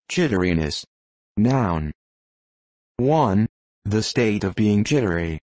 Jitteriness. Noun. 1. The state of being jittery.